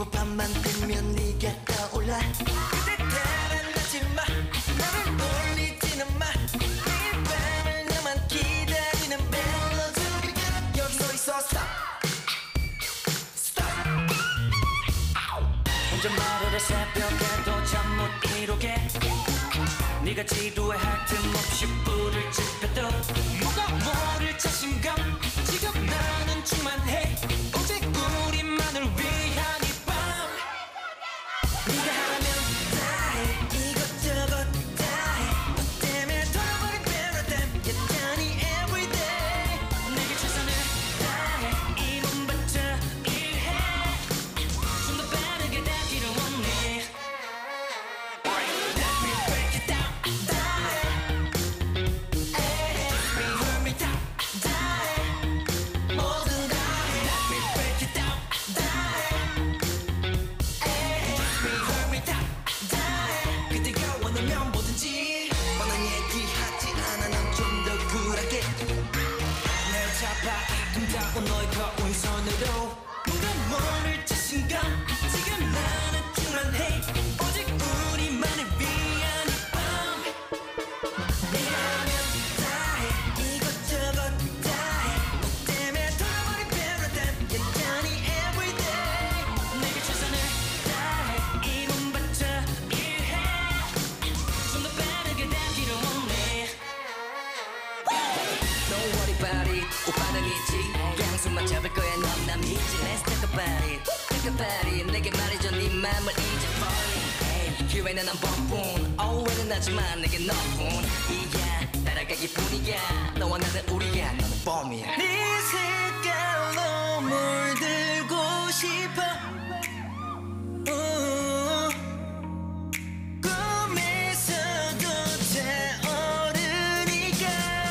그리고 밤만 되면 네가 떠올라. 그대 달아나지마, 나를 놀리지는 마. 매일 밤을 나만 기다리는 멜로디. 여기 서 있어 stop stop. 혼자 말을 해 새벽에도 잠 못 이루게. 네가 지루해 할 틈 없이 불을 지펴도 뭐가 모를 자신감. 지금 나는 충만해. 오직 우리만을 위한 이 밤. 네가 하라면 다 해. 이것저것 다 해. 너 때문에 돌아버린 paradigm. 여전히 everyday. 내게 최선을 다해. 이 몸 바쳐 일해. 좀 더 빠르게 닿기를 원해. Let me break it down. 뭐든 다 해. Let me break it down. 그대가 원하면 뭐든지. 뻔한 얘기 하지 않아. 난 좀 더 쿨하게 날 잡아 아름다운 너의 거운 손으로 누가 모를 자신감. 지금 나는 충만해. 오직 우리만을 위한 이 밤. 네가 하면 다 해. 이것저것 다 해. 너 때문에 돌아버린 paradigm. 여전히 everyday. 내게 최선을 다해. 이 몸 바쳐 일해. 좀 더 빠르게 닿기를 원해. Don't worry about it. 오빠는 있지. 양손만 잡을 거야. 넌 남이지. Let's talk about it. Think about it. 내게 말해줘 네 맘을 이제 falling. Hey, 기회는 한 번뿐. 오해는 하지만 내게 너뿐. 이야 날아가기 뿐이야. 너와 나는 우리야. 너는 봄이야. 네 색깔로 물들고 싶어. 꿈에서도 타오르니까.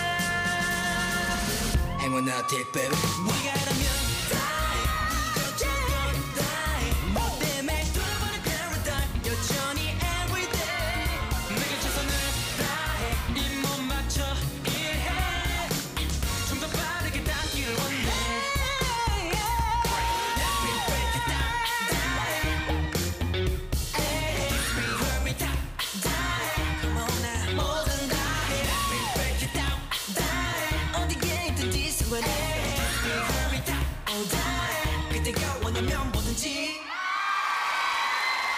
행운 어택 baby. 네가 라면 다해. 이것저것 다해. 너 때문에 돌아버린 paradigm. 여전히 everyday. 내게 최선을 다해. 이 몸 맞춰 일해. 좀 더 빠르게 닿기를 원해. Let me break it down. Hurt me down. Come on now. 뭐든 다 해. Let me break it down. 어디에 있든지 상관해. Hurt me down. 그대가 원하면 뭐든지.